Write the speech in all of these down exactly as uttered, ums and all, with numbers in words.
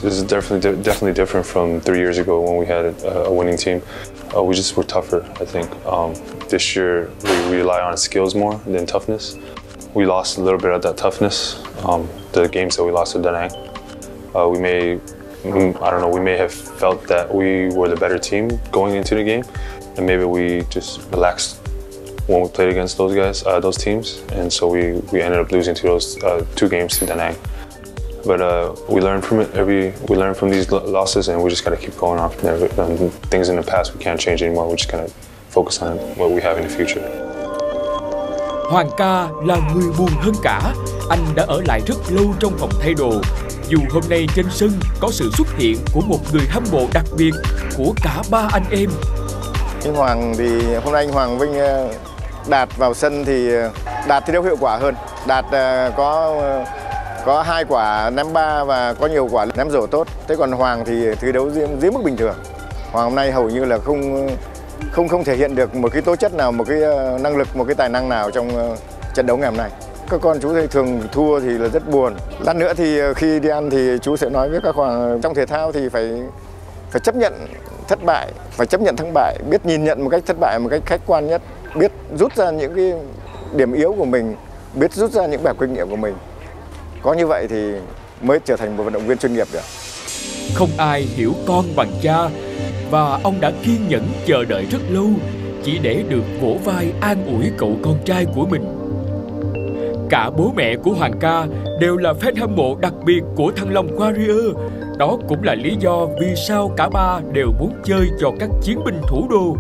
this is definitely definitely different from three years ago when we had a, a winning team. Uh, we just were tougher, I think. Um, this year we rely on skills more than toughness. We lost a little bit of that toughness. Um, the games that we lost to Da Nang, uh, we may, I don't know, we may have felt that we were the better team going into the game, and maybe we just relaxed when we played against those guys, uh, those teams, and so we, we ended up losing to those uh, two games to Da Nang. But uh, we learn from it. Every we learn from these losses, and we just gotta keep going on from there. Um, things in the past we can't change anymore. We're just gonna focus on what we have in the future. Hoàng Ca là người buồn hơn cả. Anh đã ở lại rất lâu trong phòng thay đồ. Dù hôm nay trên sân có sự xuất hiện của một người hâm mộ đặc biệt của cả ba anh em. Anh Hoàng thì hôm nay anh Hoàng Vinh Đạt vào sân thì Đạt thi đấu hiệu quả hơn. Đạt có có hai quả ném ba và có nhiều quả ném rổ tốt. Thế còn Hoàng thì thi đấu dưới, dưới mức bình thường. Hoàng hôm nay hầu như là không không không thể hiện được một cái tố chất nào, một cái năng lực, một cái tài năng nào trong trận đấu ngày hôm nay. Các con chú thì thường thua thì là rất buồn. Lát nữa thì khi đi ăn thì chú sẽ nói với các Hoàng trong thể thao thì phải phải chấp nhận thất bại, phải chấp nhận thắng bại, biết nhìn nhận một cách thất bại một cách khách quan nhất, biết rút ra những cái điểm yếu của mình, biết rút ra những bài kinh nghiệm của mình. Có như vậy thì mới trở thành một vận động viên chuyên nghiệp được. Không ai hiểu con bằng cha, và ông đã kiên nhẫn chờ đợi rất lâu chỉ để được vỗ vai an ủi cậu con trai của mình. Cả bố mẹ của Hoàng Ca đều là fan hâm mộ đặc biệt của Thăng Long Warrior. Đó cũng là lý do vì sao cả ba đều muốn chơi cho các chiến binh thủ đô.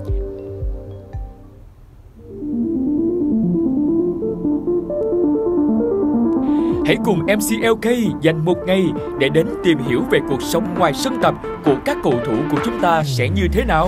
Hãy cùng em xê lờ ca dành một ngày để đến tìm hiểu về cuộc sống ngoài sân tập của các cầu thủ của chúng ta sẽ như thế nào.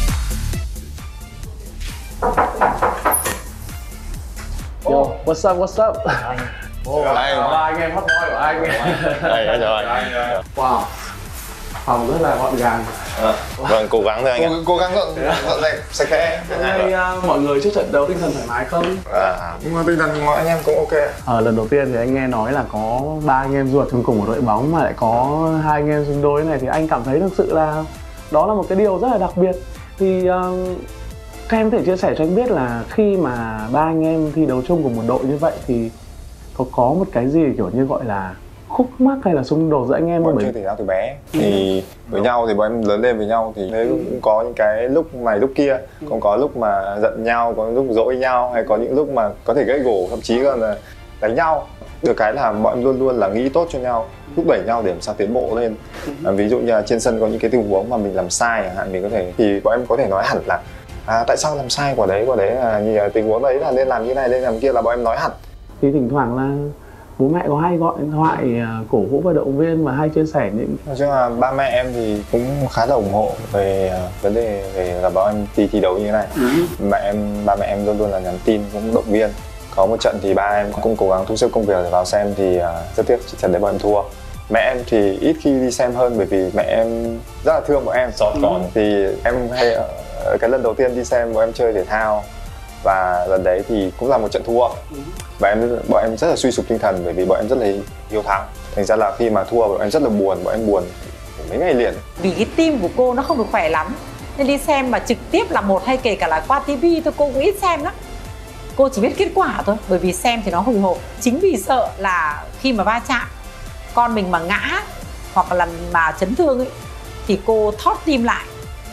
Yo, what's up, what's up? Oh, ba anh em hot boy của anh. Đây, rồi. Wow, phòng rất là gọn gàng. À, vâng, cố gắng thôi anh ạ. Cố, cố gắng dọn, dọn dẹp sạch sẽ. Hôm nay uh, mọi người trước trận đấu tinh thần thoải mái không? À, nhưng mà tinh thần của anh em cũng ok. Ờ, lần đầu tiên thì anh nghe nói là có ba anh em ruột trong cùng một đội bóng mà lại có hai anh em xung đôi này thì anh cảm thấy thực sự là đó là một cái điều rất là đặc biệt. Thì uh, các em có thể chia sẻ cho anh biết là khi mà ba anh em thi đấu chung cùng một đội như vậy thì có có một cái gì kiểu như gọi là khúc mắc hay là xung đột giữa anh em không? Bọn em chơi thể thao từ bé thì với nhau thì bọn em lớn lên với nhau thì cũng có những cái lúc này lúc kia, cũng có lúc mà giận nhau, có lúc dỗi nhau, hay có những lúc mà có thể gãy gổ, thậm chí còn là đánh nhau. Được cái là bọn em luôn luôn là nghĩ tốt cho nhau, thúc đẩy nhau để làm sao tiến bộ lên. À, ví dụ như là trên sân có những cái tình huống mà mình làm sai chẳng hạn, mình có thể thì bọn em có thể nói hẳn là à, tại sao làm sai quả đấy, quả đấy là như tình huống đấy là nên làm như này, nên làm kia, là bọn em nói hẳn. Thì thỉnh thoảng là bố mẹ có hay gọi điện thoại cổ vũ vận động viên và hay chia sẻ những... Nói chung là ba mẹ em thì cũng khá là ủng hộ về uh, vấn đề về là bọn em đi thi đấu như thế này. Ừ. Mẹ em, ba mẹ em luôn luôn là nhắn tin, cũng động viên. Có một trận thì ba em cũng cố gắng thu xếp công việc để vào xem thì uh, rất tiếc trận đấy bọn em thua. Mẹ em thì ít khi đi xem hơn bởi vì mẹ em rất là thương bọn em. Còn ừ. thì em hay uh, cái lần đầu tiên đi xem bọn em chơi thể thao và lần đấy thì cũng là một trận thua. Ừ. Và em, bọn em rất là suy sụp tinh thần bởi vì bọn em rất là hiếu thắng. Thành ra là khi mà thua bọn em rất là buồn, bọn em buồn mấy ngày liền. Vì cái tim của cô nó không được khỏe lắm nên đi xem mà trực tiếp là một hay kể cả là qua tivi thôi cô cũng ít xem lắm. Cô chỉ biết kết quả thôi, bởi vì xem thì nó hồi hộp. Chính vì sợ là khi mà va chạm con mình mà ngã hoặc là mà chấn thương ấy thì cô thót tim lại.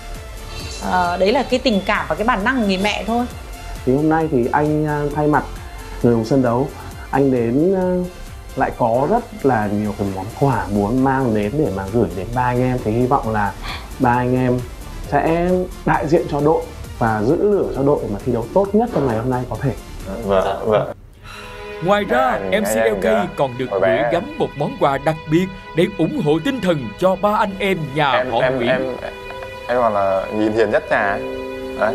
À, đấy là cái tình cảm và cái bản năng của người mẹ thôi. Thì hôm nay thì anh thay mặt người hùng sân đấu, anh đến lại có rất là nhiều cái món quà muốn mang đến để mà gửi đến ba anh em. Thì hy vọng là ba anh em sẽ đại diện cho đội và giữ lửa cho đội mà thi đấu tốt nhất trong ngày hôm nay có thể. Vâng, vâng. Ngoài ra, em xê lờ ca còn được gửi gắm một món quà đặc biệt để ủng hộ tinh thần cho ba anh em nhà em, họ em, Nguyễn. Em, em, em còn là nhìn hiền nhất nhà. Đấy.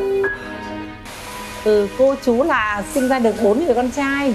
Ừ, cô chú là sinh ra được bốn người con trai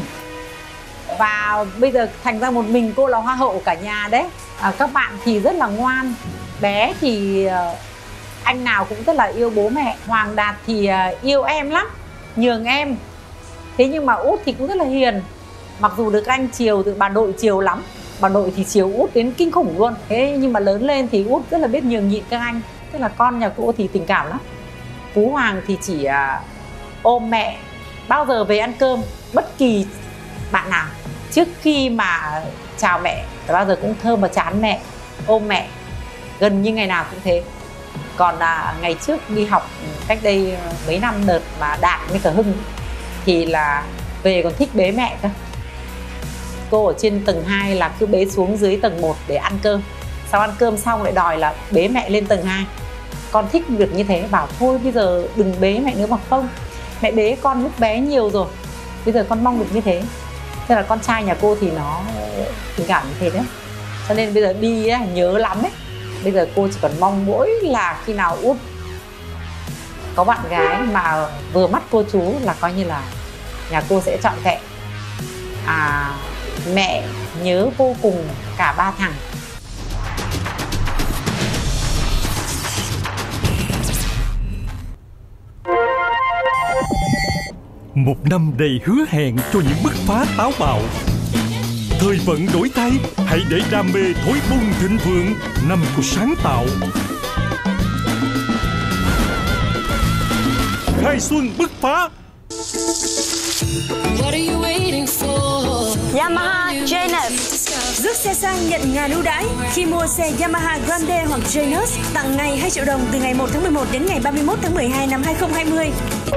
và bây giờ thành ra một mình cô là hoa hậu cả nhà đấy. À, các bạn thì rất là ngoan, bé thì anh nào cũng rất là yêu bố mẹ. Hoàng Đạt thì yêu em lắm, nhường em. Thế nhưng mà Út thì cũng rất là hiền, mặc dù được anh chiều, từ bà nội chiều lắm Bà nội thì chiều Út đến kinh khủng luôn. Thế nhưng mà lớn lên thì Út rất là biết nhường nhịn các anh. Tức là con nhà cô thì tình cảm lắm. Phú Hoàng thì chỉ à, ôm mẹ. Bao giờ về ăn cơm, bất kỳ bạn nào trước khi mà chào mẹ bao giờ cũng thơm vào trán mẹ, ôm mẹ, gần như ngày nào cũng thế. Còn à, ngày trước đi học cách đây mấy năm đợt mà Đạt với cả Hưng thì là về còn thích bế mẹ cơ. Cô ở trên tầng hai là cứ bế xuống dưới tầng một để ăn cơm. Sau ăn cơm xong lại đòi là bế mẹ lên tầng hai. Con thích được như thế, bảo thôi bây giờ đừng bế mẹ nữa, mà không, mẹ bế con lúc bé nhiều rồi, bây giờ con mong được như thế. Thế là con trai nhà cô thì nó tình cảm như thế đấy. Cho nên bây giờ đi ấy, nhớ lắm ấy. Bây giờ cô chỉ còn mong mỗi là khi nào Út có bạn gái mà vừa mắt cô chú là coi như là nhà cô sẽ trọn vẹn. À, mẹ nhớ vô cùng cả ba thằng. Một năm đầy hứa hẹn cho những bứt phá táo bạo. Thời vận đổi thay, hãy để đam mê thối bùng thịnh vượng, năm của sáng tạo. Khai xuân bứt phá. Yamaha Janus rước xe sang nhận ngàn ưu đãi khi mua xe Yamaha Grande hoặc Janus, tặng ngày hai triệu đồng từ ngày một tháng mười một đến ngày ba mươi mốt tháng mười hai năm hai không hai không.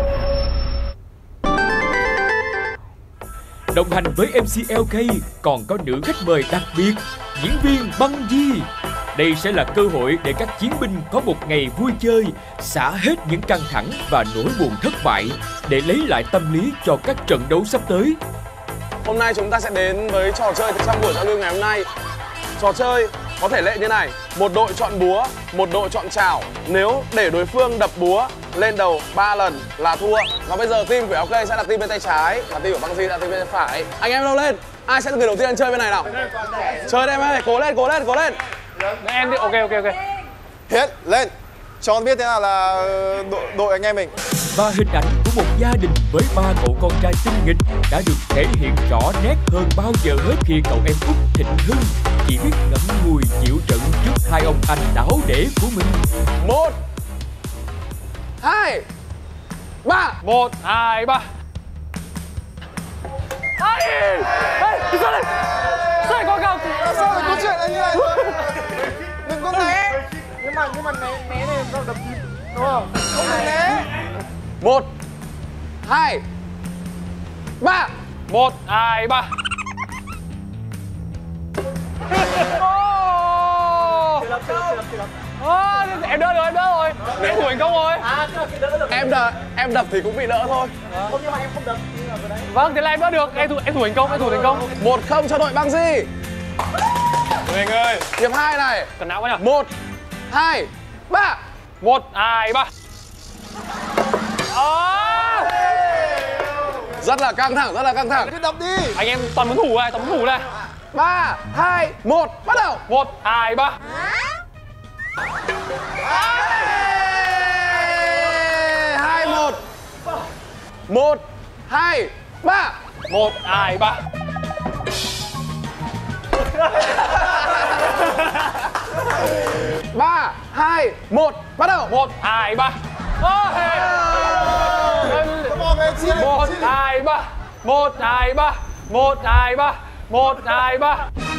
Đồng hành với em xê lờ ca còn có nữ khách mời đặc biệt, diễn viên Băng Di. Đây sẽ là cơ hội để các chiến binh có một ngày vui chơi, xả hết những căng thẳng và nỗi buồn thất bại để lấy lại tâm lý cho các trận đấu sắp tới. Hôm nay chúng ta sẽ đến với trò chơi trong buổi giao lưu ngày hôm nay. Trò chơi có thể lệ như này: một đội chọn búa, một đội chọn chảo. Nếu để đối phương đập búa lên đầu ba lần là thua. Và bây giờ team của eo ca sẽ là team bên tay trái và team của Băng Di là team bên tay phải. Anh em đâu lên? Ai sẽ là người đầu tiên chơi bên này nào? Chơi đây em ơi, cố lên, cố lên, cố lên. Em đi, ok, ok, ok. Hiến, lên. Cho con biết thế nào là đội, đội anh em mình. Và hình ảnh của một gia đình với ba cậu con trai tinh nghịch đã được thể hiện rõ nét hơn bao giờ hết khi cậu em Út Thịnh Hưng chỉ biết ngậm ngùi chịu trận trước hai ông anh đáo để của mình. Một, hai, ba. Một, hai, ba. Ai! Ê, đi ra đây! Sao lại có cao? Sao lại có chuyện anh như này? Đừng có né. Nhưng mà nhưng mà né né này nó đập đúng không? Không được né. Một, hai, ba. Một, hai, ba. À, em đỡ rồi, em đỡ rồi. Em thủ thành công rồi. Em đập, em đập thì cũng bị đỡ thôi. Không, nhưng mà em không đập. Vâng, thế là em đỡ được. Em thủ, em thủ thành công, em thủ thành công. Một không cho đội Băng Di. Mình ơi. Hiệp hai này. Cần não quá nhỉ? Một, hai, ba. Một, hai, ba. À. Rất là căng thẳng, rất là căng thẳng. Cứ đập đi. Anh em toàn muốn thủ này, toàn muốn thủ này. Ba, hai, một, bắt đầu. Một, hai, ba. Hai, một. Một, hai, ba. Một, hai, ba. Ba, hai, một, bắt đầu. Một, hai, ba. Một, hai, ba. Một, hai, ba. Một, hai, ba. Một, hai, ba.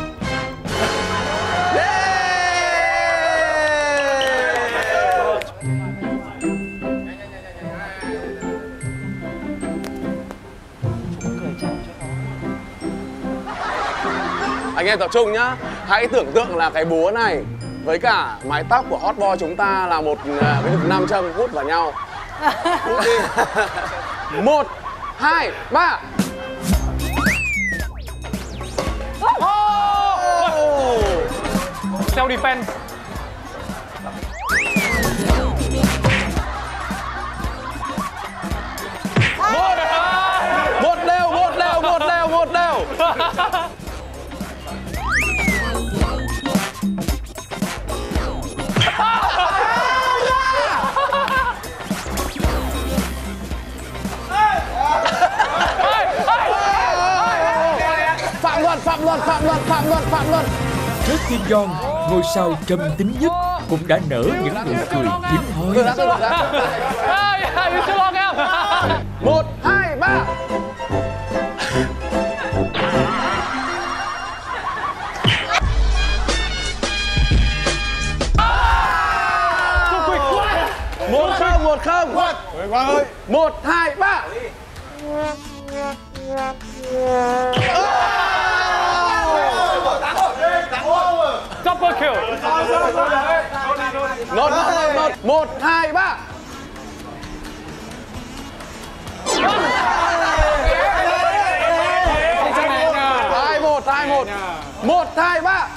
Anh em tập trung nhá. Hãy tưởng tượng là cái búa này với cả mái tóc của hot boy chúng ta là một cái được nam châm hút vào nhau. Hút đi. Một, hai, ba. Self defense. Một, một đều, một đều, một đều, một đều. Phạm luật, phạm luật, phạm luật, phạm luật, Phạm Luật. Trước Kim Jong, ngôi sao trầm tính nhất cũng đã nở những nụ cười hiếm hoi. Một, hai, ba. Một không, một không. Quang ơi. Một, hai, ba. Double kill. Nốt, nốt, nốt, nốt. Một, hai, ba. Hai, một, hai, một. Một, hai, ba.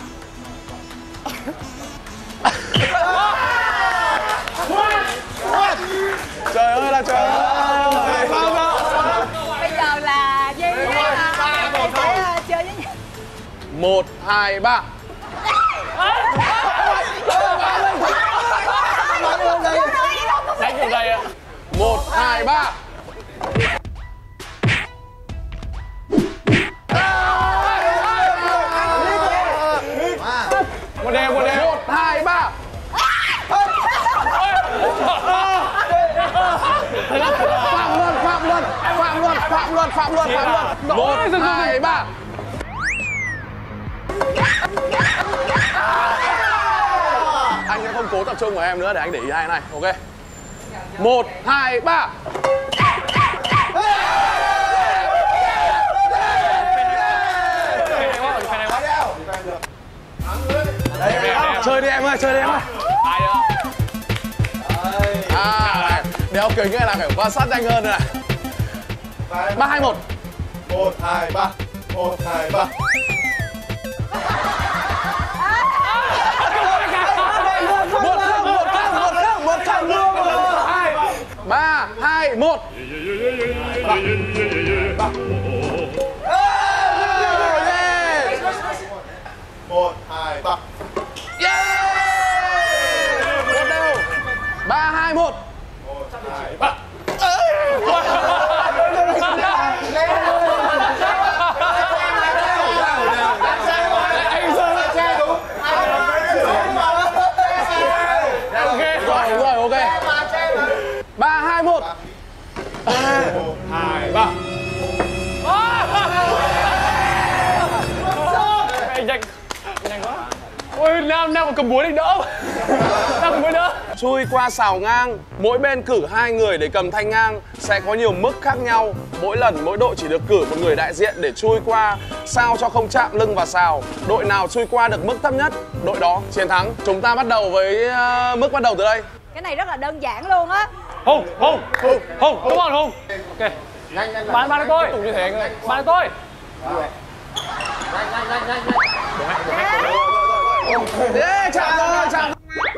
Trời ơi là trời ơi. Bây giờ là Duy sẽ chơi với nhau. Một, hai, ba. Đánh kiểu này ạ. Một, hai, ba. Một đều, một đều. Một, hai, ba. Phạm Luật, Phạm Luật, Phạm Luật, Phạm Luật, Phạm Luật, Phạm Luật. Một, hai, ba. Anh sẽ không cố tập trung của em nữa để anh để ý hai này, ok. Một, hai, ba. Chơi đi em ơi, chơi đi em ơi. À, đeo kính này là phải quan sát nhanh hơn này. Ba, hai, một. Một, hai, ba. Một, hai, ba. Một không, một không, một không, một không luôn. Ba, hai, một. Một, hai, ba. Một đều. Ba, hai, một. Một, hai, ba. Rồi, rồi, ok. Ba, hai, một. Một, hai, ba. Nhanh, nhanh quá. Ôi, Nam, Nam còn cầm búa định đỡ. Nam cầm búa đỡ. Chui qua xào ngang, mỗi bên cử hai người để cầm thanh ngang. Sẽ có nhiều mức khác nhau. Mỗi lần mỗi đội chỉ được cử một người đại diện để chui qua, sao cho không chạm lưng vào xào. Đội nào chui qua được mức thấp nhất, đội đó chiến thắng. Chúng ta bắt đầu với uh, mức bắt đầu từ đây. Cái này rất là đơn giản luôn á. Hùng, Hùng, Hùng, Hùng, đúng rồi Hùng. Ok. Nhanh, nhanh. Bạn, bạn tôi. Tụng như thế anh ơi. Bạn tôi. Nhanh, nhanh, nhanh, nhanh. Ê, chạm rồi, chạm.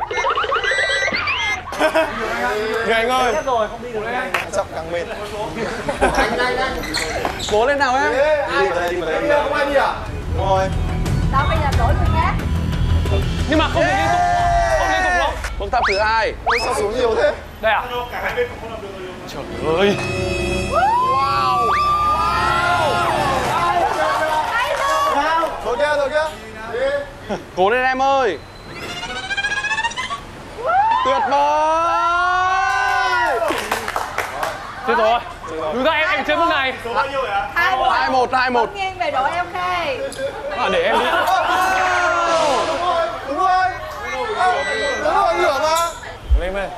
Người anh ơi. Rồi, không đi được đấy anh. Chậm càng mệt. Nhanh, nhanh, nhanh. Cố lên nào em. Đi vào đây, đi vào đây. Không ai đi à? Rồi. Đâu bây giờ đổi người khác. Nhưng mà không được liên tục. Không liên tục đâu. Bước thấp thứ hai. Ôi sao xuống nhiều thế? Đây à? Trời ơi. Wow. Wow. Rồi kia, rồi kia. Đi. Cố lên em ơi. Tuyệt vời. Chết rồi. Đúng ra em em chơi bước này. Hai một. Hai một, hai một. Nghiêng về đội em đây. À, để em đi. Đúng rồi, đúng rồi. Đúng rồi, ngửa mà. Lên đây.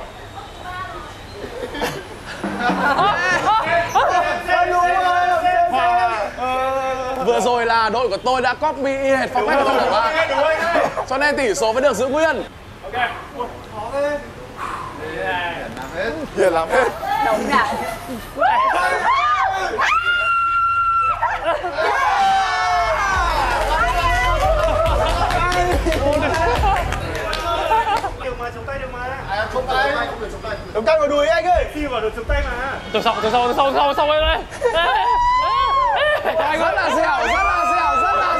Vừa rồi là đội của tôi đã copy y hệt phong cách của đội của bạn. Cho nên tỷ số vẫn được giữ nguyên. Ok. Hiền làm hết. Đúng rồi. Chống tay vào đùi anh ơi. Khi vào được chống tay mà. Từ sau, từ sau, từ sau, từ sau, sau đây đây. Anh rất là dẻo, rất là dẻo, rất là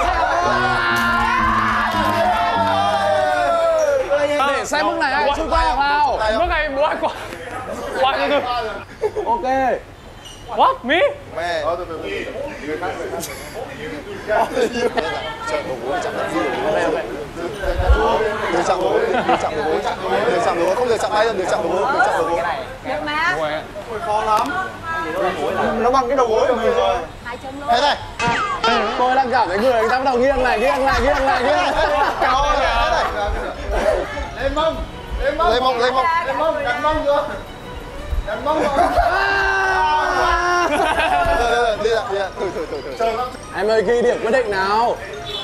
dẻo. Để xem mức này ai chui qua vào. Mức này bố ai qua. Qua từ từ. Ok. What? Me? Mẹ. Người khác vậy. Chờ đầu gối chạm vào gối. Đừng chạm đầu gối, đừng chạm đầu gối. Đừng chạm đầu gối, không được chạm tay, đừng chạm đầu gối, đừng chạm đầu gối. Được mà. Ôi khó lắm. Nó bằng cái đầu gối của mình rồi. Hai chân luôn. Thế này. Tôi đang cảm thấy người người ta bắt đầu nghiêng này, nghiêng lại, nghiêng lại, nghiêng lại. Cao này. Lên mông. Lên mông, lên mông, lên mông. Lên mông, đặt mông chưa? Đặt mông rồi. Đi ạ, đi ạ, thử thử thử thử. Em ơi, ghi điểm quyết định nào.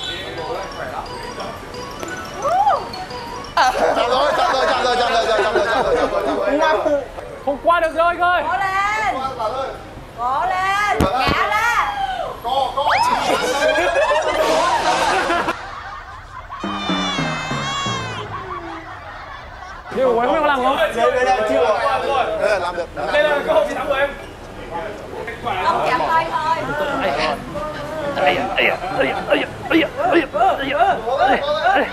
Chạm rồi, chạm rồi, chạm rồi, chạm rồi, chạm rồi, chạm rồi, chạm rồi. Không qua được rồi coi. Cố lên. Cố lên. Ngã ra. Co, co. Nhưng mà em không làm không? Đây, đây, đây, chưa. Đây là làm được. Đây là cơ hội chiến thắng của em. Không chạm tay thôi. Ây da, ây da, ây da, ây da, ây da, ây da, ây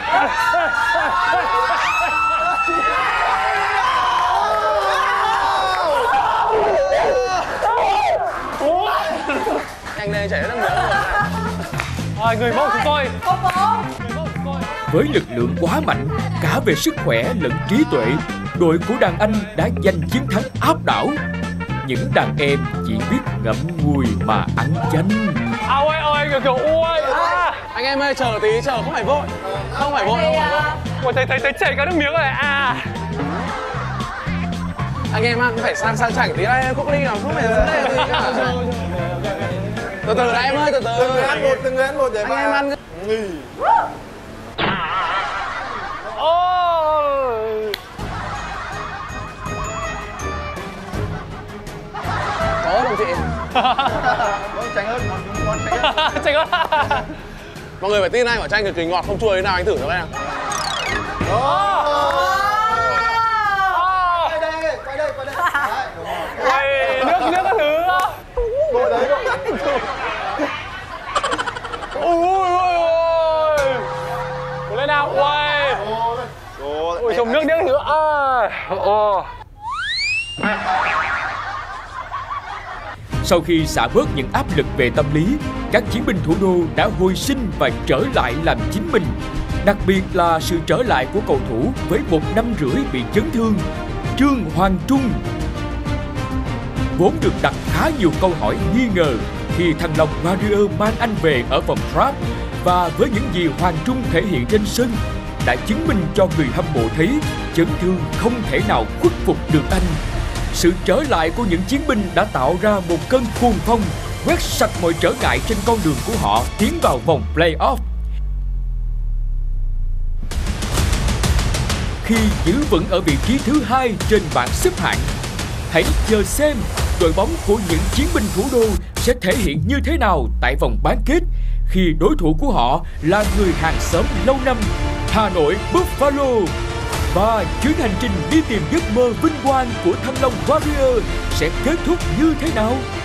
Nhanh lên, chảy nước miếng rồi. Rồi, người mẫu chúng tôi. Cô bố. Với lực lượng quá mạnh, cả về sức khỏe lẫn trí tuệ, đội của đàn anh đã giành chiến thắng áp đảo. Những đàn em chỉ biết ngậm ngùi mà ăn chanh. Ôi ôi, kiểu kiểu ôi. À. Anh em ơi, chờ tí, chờ, không phải vội. Không phải vội, không phải vội. Ôi, thấy thấy thấy chảy cả nước miếng rồi à. Anh em ăn phải sang sang chảnh tí đây, Quốc Linh nào không phải vấn đề gì cả. Từ từ đã em ơi, từ từ. Từng người ăn một, từng người ăn một để mà anh em ăn. nghỉ. Ôi. Có đồng chị. Tránh hơn, ngon tránh hơn. Chảy hơn. Mọi người phải tin anh, quả chanh cực kỳ ngọt, không chua thế nào anh thử cho em. Quay đây, quay đây, quay đây. Ôi, nước nước các thứ. Ngồi đấy, ngồi đấy. Ôi ôi ôi. Cố lên nào. Ôi. Ôi, trông nước nước thứ. À. Ồ. Sau khi xả bớt những áp lực về tâm lý, các chiến binh thủ đô đã hồi sinh và trở lại làm chính mình. Đặc biệt là sự trở lại của cầu thủ với một năm rưỡi bị chấn thương, Trương Hoàng Trung. Vốn được đặt khá nhiều câu hỏi nghi ngờ khi thằng Long Warrior mang anh về ở vòng draft, và với những gì Hoàng Trung thể hiện trên sân đã chứng minh cho người hâm mộ thấy chấn thương không thể nào khuất phục được anh. Sự trở lại của những chiến binh đã tạo ra một cơn cuồng phong, quét sạch mọi trở ngại trên con đường của họ tiến vào vòng play-off. Khi giữ vững ở vị trí thứ hai trên bảng xếp hạng, hãy chờ xem đội bóng của những chiến binh thủ đô sẽ thể hiện như thế nào tại vòng bán kết khi đối thủ của họ là người hàng xóm lâu năm Hà Nội Buffalo. Và chuyến hành trình đi tìm giấc mơ vinh quang của Thăng Long Warrior sẽ kết thúc như thế nào?